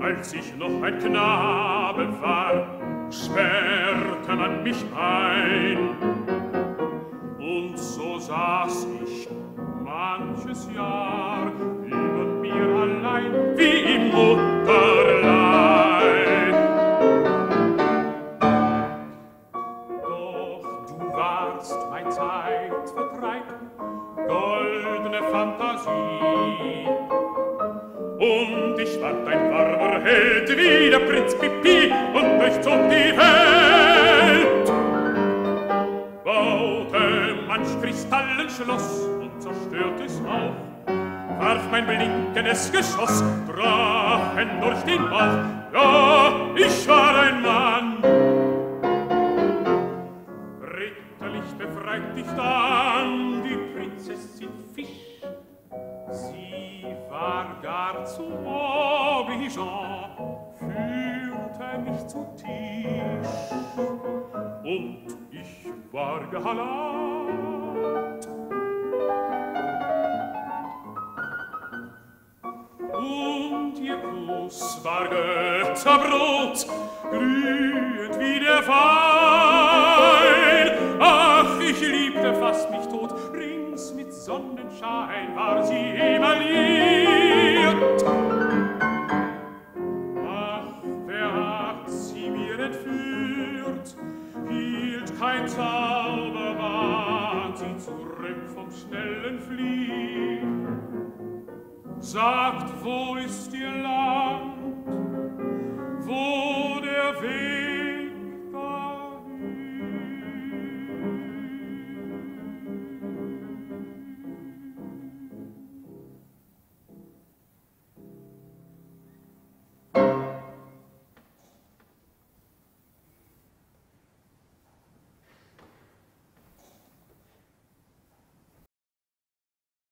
Als ich noch ein Knabe war, sperrte man mich ein. Und so saß ich manches Jahr über mir allein, wie im Mutterlein. Doch du warst mein Zeitvertreib, goldene Fantasie. Und ich ward ein warmer Held wie der Prinz Pippi und durchzog die Welt. Baute manch Kristallenschloss und zerstört es auch, warf mein blinkendes Geschoss Drachen durch den Bauch. Ja, ich war ein Mann. Ritterlich befreit dich dann die Prinzessin Fisch. Sie war gar zu obligeant, führte mich zu Tisch, und ich war galant. Und ihr Kuss war Götterbrot, glühend wie der Wein. Ach, ich liebte fast mich tot, rings mit Sonnenschein war sie emailliert. Ach, wer hat sie mir entführt? Hielt kein Zauberwahn sie zurück vom schnellen Fliehen. Sagt, wo ist ihr Land?